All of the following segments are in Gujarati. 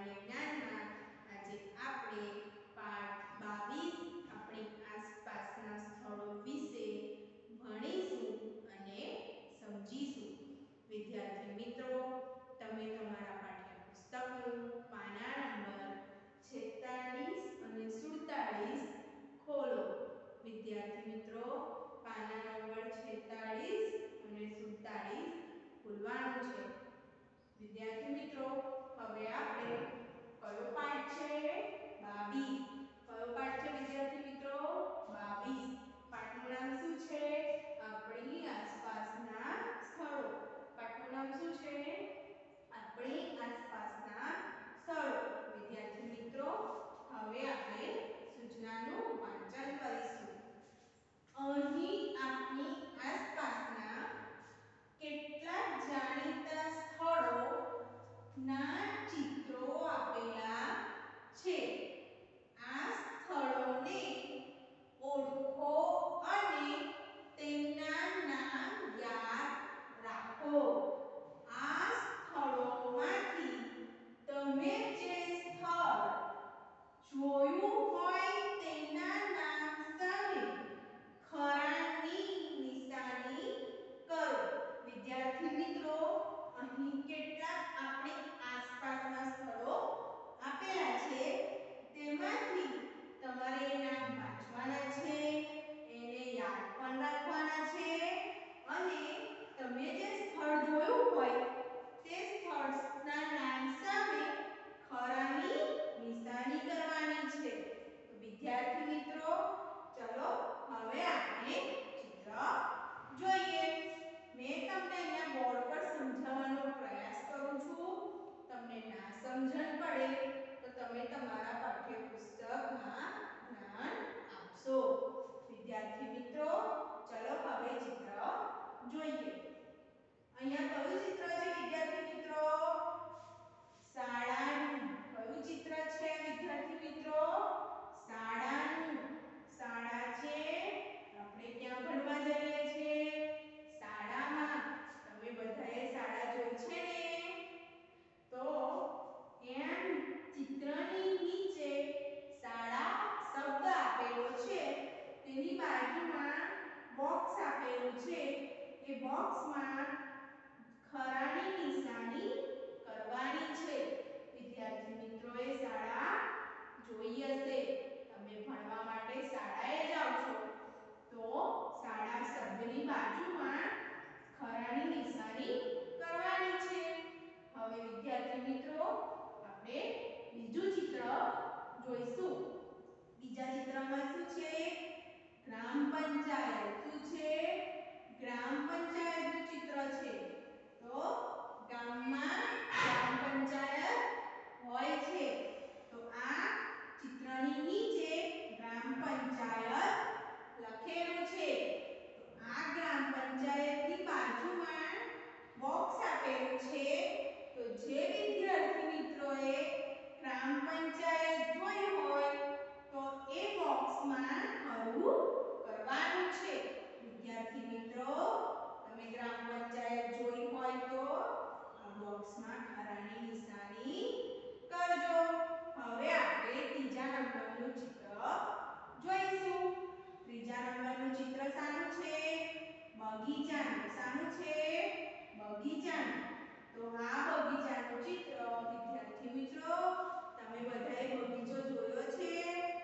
સામાન્ય જ્ઞાનમાં આજે આપણે પાઠ 22 આપણી આસપાસના સ્થળો વિશે ભણીશું અને સમજીશું. વિદ્યાર્થી મિત્રો, તમે તમારા પાઠ્યપુસ્તકનું પાના નંબર 46 અને 47 ખોલો. વિદ્યાર્થી મિત્રો, પાના નંબર 46 અને 47 ખોલવાનું છે. વિદ્યાર્થી મિત્રો, હવે આપણે કયો પાઠ છે? 22. કયો પાઠ છે વિદ્યાર્થી મિત્રો? 22. પાઠનું નામ શું છે? આપણી આસપાસના સ્થળો. પાઠનું નામ શું છે? આપણી આસપાસના સ્થળો. વિદ્યાર્થી મિત્રો, હવે આપણે સૂચનાનું વાંચન કરીશું. અહીં આપણી આસપાસના કેટલાક જાણીતા સ્થળો ના ચિત્રો આપેલા છે. આ સ્થળોને ઓળખો અને તેમના નામ યાદ રાખો. આ સ્થળોમાંથી તમે જે સ્થળ જોયું હોય તેના નામ સામે ખરાની નિશાની કરો. વિદ્યાર્થી મિત્રો, અહીં કેટલાક આપણી આસપાસના સ્થળો આપેલા છે. તેમાંથી તમારે નામ વાંચવાના છે, એને યાદ પણ રાખવાના છે અને તમે જે સ્થળ જોયું હોય તે સ્થળના નામ સામે ખરાની નિશાની કરવાની છે. તો વિદ્યાર્થી મિત્રો, ચલો હવે આપણે ચિત્ર જોઈએ. મેં તમને અહીંયા બોર્ડ પર સમજાવવાનો પ્રયાસ કરું છું. તમને ના સમજણ પડે તો તમે તમારા પાઠ્યપુસ્તકમાં ધ્યાન આપશો. વિદ્યાર્થી મિત્રો, ચલો હવે ચિત્ર જોઈએ. અહીંયા કયું ચિત્ર છે વિદ્યાર્થી મિત્રો? શાળાનું. કયું ચિત્ર છે વિદ્યાર્થી મિત્રો? શાળાનું. શાળા છે, આપણે ક્યાં ભણવા જઈએ છીએ? શાળામાં. તમે બધાએ શાળા જોઈ છે ને? તો એમ ચિત્રની નીચે શાળા શબ્દ આપેલો છે, તેની બાજુમાં બોક્સ આપેલું છે. એ બોક્સમાં ખરાની નિશાની કરવાની છે. વિદ્યાર્થી મિત્રોએ શાળા જોઈ હશે. તમે ભણવા માટે શાળાએ જાઓ છો તો શાળા શબ્દની બાજુમાં ખરાની નિશાની કરવાની છે. હવે વિદ્યાર્થી મિત્રો, આપણે બીજું ચિત્ર જોઈશું. બીજા ચિત્રમાં શું છે? ગ્રામ પંચાયત. શું છે? ગ્રામ પંચાયતનું ચિત્ર છે. તો ગામમાં ગ્રામ પંચાયત હોય છે. તો આ ચિત્રની નીચે ગ્રામ પંચાયત લખેલું છે. તો આ ગ્રામ પંચાયતની બાજુમાં બોક્સ આપેલું છે. તો જે વિદ્યાર્થી મિત્રોએ ગ્રામ પંચાયત જોઈ હોય તો એ બોક્સમાં ખરું કરવાનું છે. વિદ્યાર્થી મિત્રો, તમે ગ્રામ પંચાયત જોઈ હોય તો આ બોક્સમાં ખરાની નિશાની કરજો. હવે આપણે ત્રીજા નંબરનું ચિત્ર જોઈશું. ત્રીજા નંબરનું ચિત્ર શાનું છે? બગીચાનું. શાનું છે? બગીચાનું. તો આ બગીચાનું ચિત્ર વિદ્યાર્થી મિત્રો, તમે બધાએ બગીચો જોયો છે?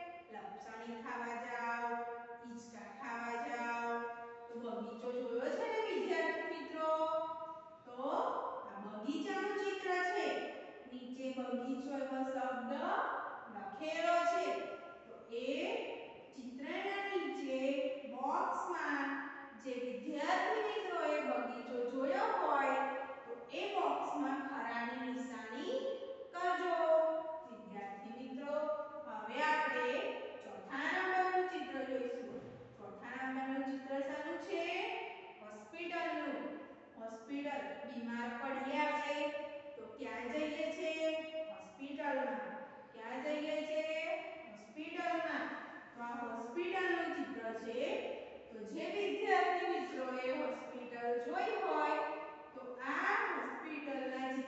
લપસણી ખાવા જાઓ, હિંચકા ખાવા જાઓ તો બગીચો જોયો છે ને વિદ્યાર્થી મિત્રો? તો આ બગીચાનું ચિત્ર છે. નીચે બગીચો એવો શબ્દ લખેલો છે. તો એ ચિત્રના નીચે બોક્સમાં જે વિદ્યાર્થી મિત્રોએ બગીચો જોયો હોય તો એ બોક્સમાં ખરાની નિશાની કરજો. વિદ્યાર્થી મિત્રો, હવે આપણે ચોથા નંબરનું ચિત્ર જોઈશું. ચોથા નંબરનું ચિત્ર શાનું છે? હોસ્પિટલનું. હોસ્પિટલ. બીમાર પડીએ આપણે તો ક્યાં જઈએ છીએ? હોસ્પિટલમાં. ક્યાં જઈએ છીએ? હોસ્પિટલમાં. તો આ હોસ્પિટલનું ચિત્ર છે. તો જે વિદ્યાર્થી મિત્રોએ હોસ્પિટલ જોઈ હોય તો આ હોસ્પિટલના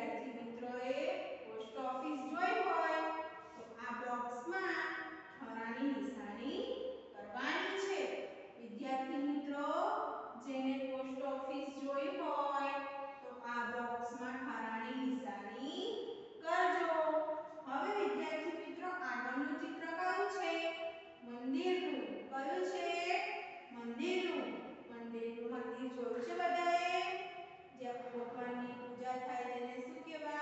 વિદ્યાર્થી મિત્રોએ પોસ્ટ ઓફિસ જોઈ હોય તો આ બોક્સમાં ખરાની નિશાની કરવાની છે. વિદ્યાર્થી મિત્રો જેને પોસ્ટ ઓફિસ જોઈ હોય તો આ બોક્સમાં ખરાની નિશાની કરજો. હવે વિદ્યાર્થી મિત્રો આગળનું ચિત્ર કયું છે? મંદિરનું. કયું છે? મંદિરનું. મંદિર જોયું છે બધાએ? જ્યાં ભગવાનની પૂજા થાય તેને શું કહેવાય?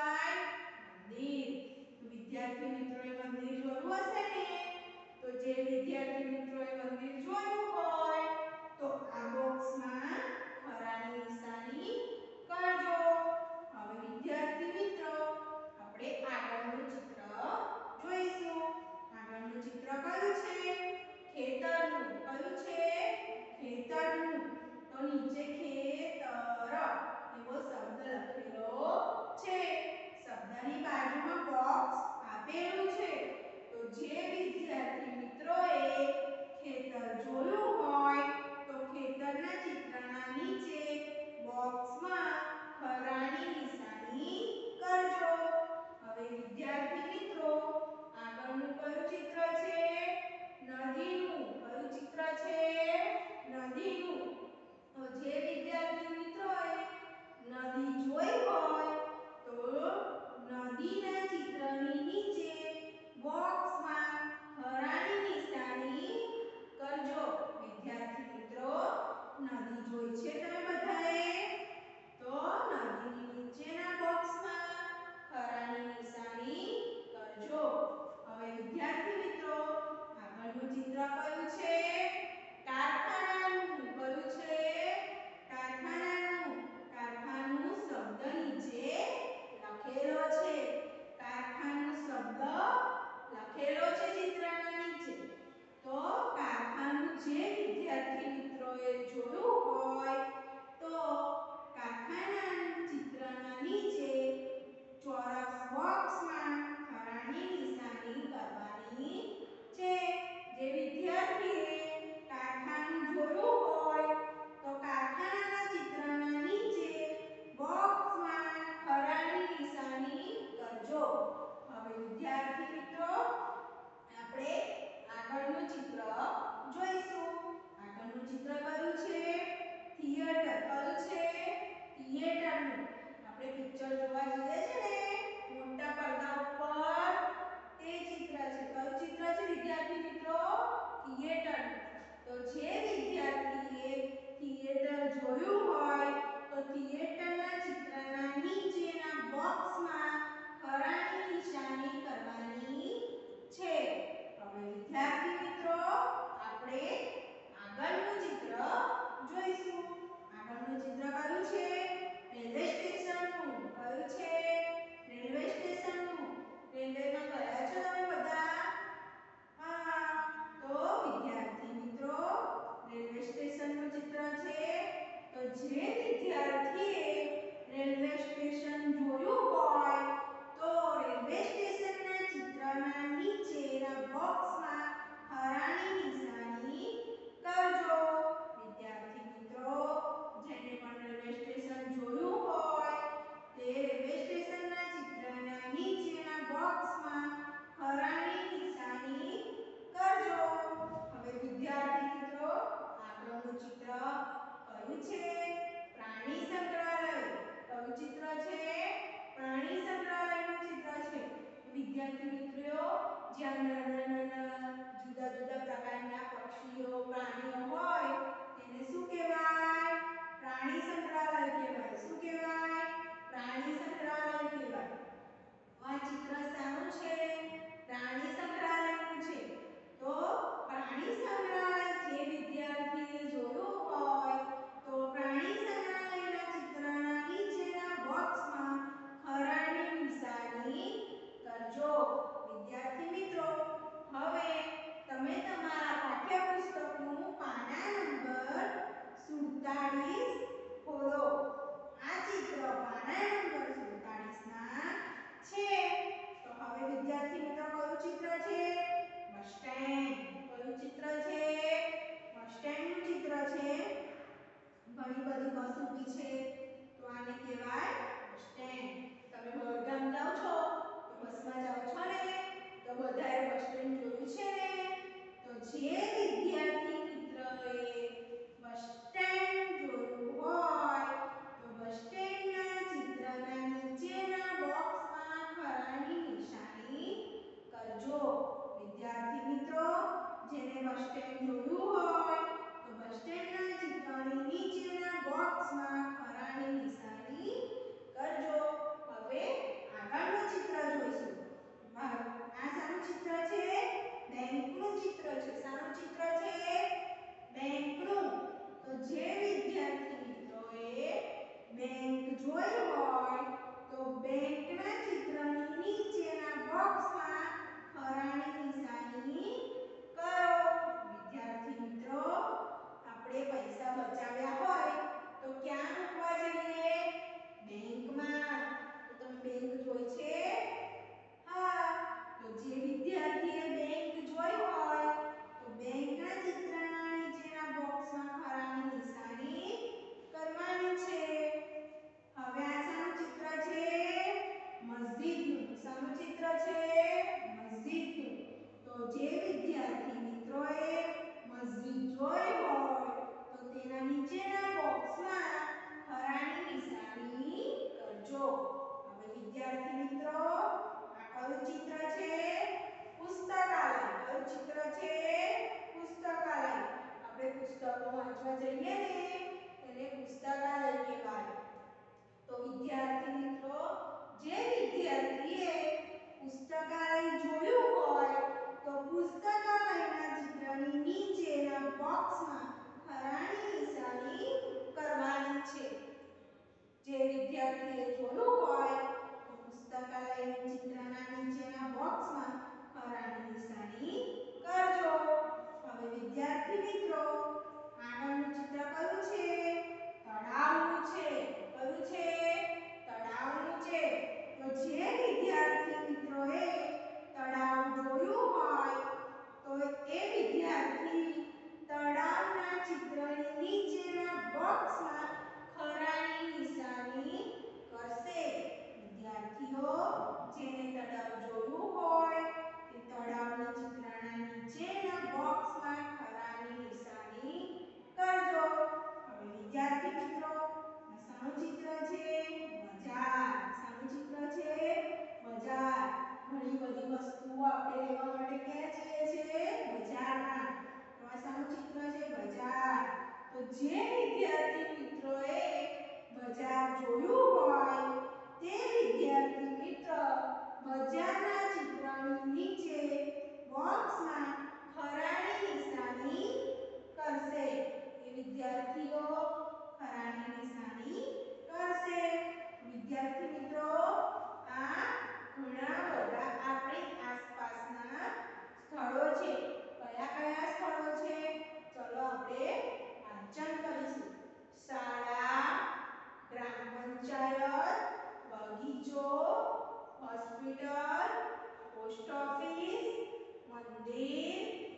જે વિદ્યાર્થીએ પુસ્તકાલય જોયું હોય તો પુસ્તકાલયના ચિત્રની નીચેના બોક્સમાં ખરાની નિશાની કરવાની છે. જે વિદ્યાર્થીએ જોયું હોય તો પુસ્તકાલયના ચિત્રના નીચેના બોક્સમાં ખરાની નિશાની કરજો. હવે વિદ્યાર્થી મિત્રો આગળનું ચિત્ર કયું છે? તળાવનું છે. કયું છે? તળાવનું છે. તો જે વિદ્યાર્થી મિત્રોએ તળાવ જોયું હોય તો એ વિદ્યાર્થી તળાવના ચિત્રની નીચેના બોક્સમાં ખરાની નિશાની કરશે. વિદ્યાર્થીઓ જેને તળાવ જોયું હોય તે તળાવના ચિત્રના નીચેના બોક્સમાં ખરાની નિશાની કરજો. હવે વિદ્યાર્થી મિત્રો આ શાનું ચિત્ર છે? બજાર. શાનું ચિત્ર છે? બજાર. ઘણી બધી વસ્તુઓ આપણે લેવા માટે ક્યાં જઈએ છીએ? બજારમાં. તો આ શાનું ચિત્ર છે? બજાર. તો જે વિદ્યાર્થી મિત્રોએ બજાર જોયું હોય તે વિદ્યાર્થી મિત્ર બજારના ચિત્રની નીચે બોક્સમાં ખરાની નિશાની કરશે. એ વિદ્યાર્થીઓ ખરાની નિશાની કરશે. વિદ્યાર્થી મિત્રો આ ઘણા બધા આપણી આસપાસના સ્થળો છે. કયા કયા સ્થળો છે? ચલો આપણે વાંચન કરીશું. શાળા, ગ્રામ પંચાયત, બગીચો, હોસ્પિટલ, પોસ્ટ ઓફિસ, મંદિર,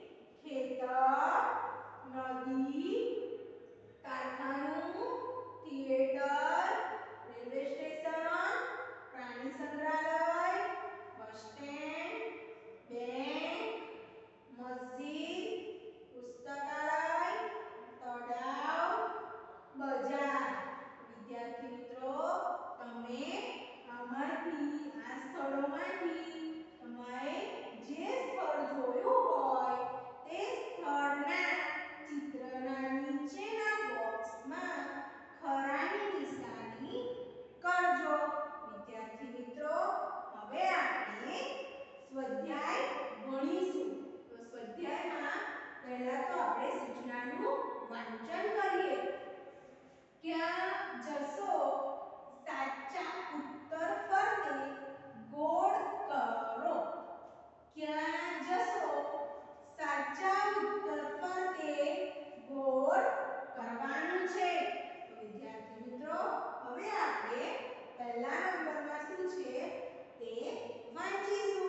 ખેતર, નદી, કારખાનું, થિયેટર, રેલવે સ્ટેશન, પ્રાણી સંગ્રહાલય, બસ સ્ટેન્ડ, બેંક, મસ્જિદ, પુસ્તકાલય, તળાવ, બજાર. વિદ્યાર્થી મિત્રો તમે આમાંથી આ સ્થળોમાંથી તમે જે સ્થળ જોયું હોય તે સ્થળના ચિત્રના નીચેના બોક્સમાં ખરાની નિશાની કરજો. વિદ્યાર્થી મિત્રો હવે આપણે સ્વાધ્યાય ભણીશું. તો સ્વાધ્યાયમાં પહેલા તો આપણે સૂચનાનું વાંચન કરીએ. ક્યાં જશો સાચા ઉત્તર ફરતે ગોળ કરો. ક્યાં જશો સાચા ઉત્તર ફરતે ગોળ કરવાનું છે. તો વિદ્યાર્થી મિત્રો હવે આપણે પહેલા નંબરમાં શું છે તે વાંચીશું.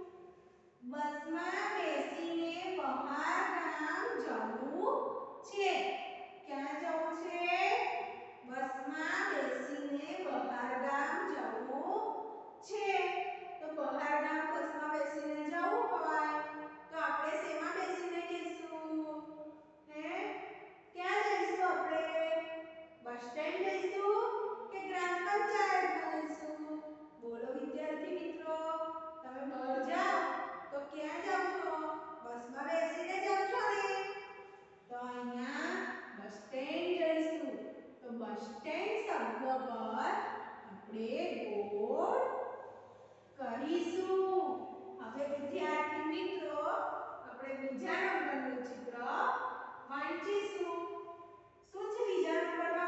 બસમાં બેસીને બહાર ગામ જવું છે. ક્યાં જવું છે? બસમાં બેસીને બહાર ગામ જવું છે. તો બહાર ગામ બસમાં બેસીને જવું હોય તો આપણે શેમાં બેસીને જઈશું? ક્યાં જઈશું આપણે? બસ સ્ટેન્ડ જઈશું કે ગ્રામ પંચાયતમાં જઈશું? બોલો વિદ્યાર્થી મિત્રો તમે બહાર જાઓ તો ક્યાં જાવ છો? બસમાં બેસીને જાવ છો ને? તો અહીંયા બસ સ્ટેન્ડ જઈશું. તો બસ સ્ટેન્ડ શબ્દ પર આપણે ગોળ કરીશું. હવે વિદ્યાર્થી મિત્રો આપણે બીજા નંબરનું ચિત્ર વાંચીશું. શું છે બીજા નંબરમાં?